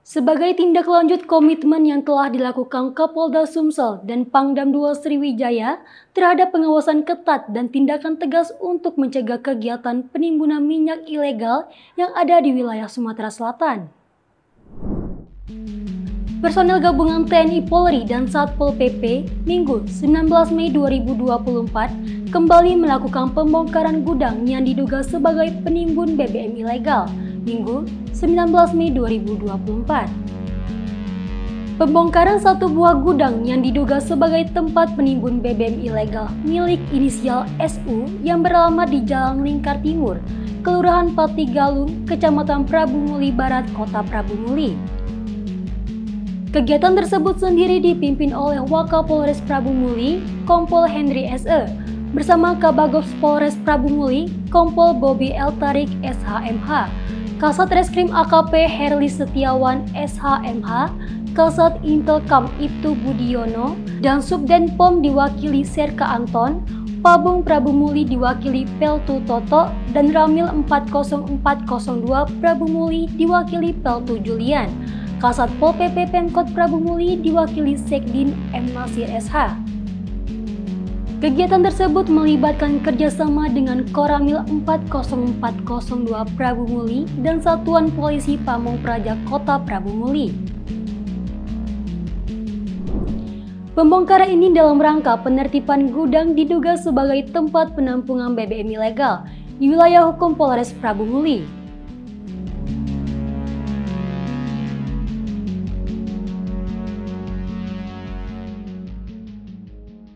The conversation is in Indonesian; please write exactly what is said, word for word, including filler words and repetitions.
Sebagai tindak lanjut komitmen yang telah dilakukan Kapolda Sumsel dan Pangdam dua Sriwijaya terhadap pengawasan ketat dan tindakan tegas untuk mencegah kegiatan penimbunan minyak ilegal yang ada di wilayah Sumatera Selatan. Personel gabungan T N I Polri dan Satpol P P Minggu sembilan belas Mei dua ribu dua puluh empat kembali melakukan pembongkaran gudang yang diduga sebagai penimbun B B M ilegal. Minggu sembilan belas Mei dua ribu dua puluh empat. Pembongkaran satu buah gudang yang diduga sebagai tempat penimbun B B M ilegal milik inisial S U yang beralamat di Jalan Lingkar Timur, Kelurahan Pati Galung, Kecamatan Prabu Muli Barat, Kota Prabu Muli. Kegiatan tersebut sendiri dipimpin oleh Wakapolres Prabu Muli, Kompol Henry S E, bersama Kabagos Polres Prabu Muli, Kompol Bobi El Tarik S H M H, Kasat Reskrim A K P Herli Setiawan S H M H, Kasat Intelkam Ibtu Budiono, dan Subden Pom diwakili Serka Anton, Pabung Prabu Muli diwakili Peltu Toto, dan Ramil empat nol empat nol dua Prabu Muli diwakili Peltu Julian. Kasat Pol P P Pemkot Prabu Muli diwakili Sekdin M. Nasir S H. Kegiatan tersebut melibatkan kerjasama dengan Koramil empat nol empat nol dua Prabu Muli dan Satuan Polisi Pamong Praja Kota Prabu Muli. Pembongkaran ini dalam rangka penertiban gudang diduga sebagai tempat penampungan B B M ilegal di wilayah hukum Polres Prabu Muli.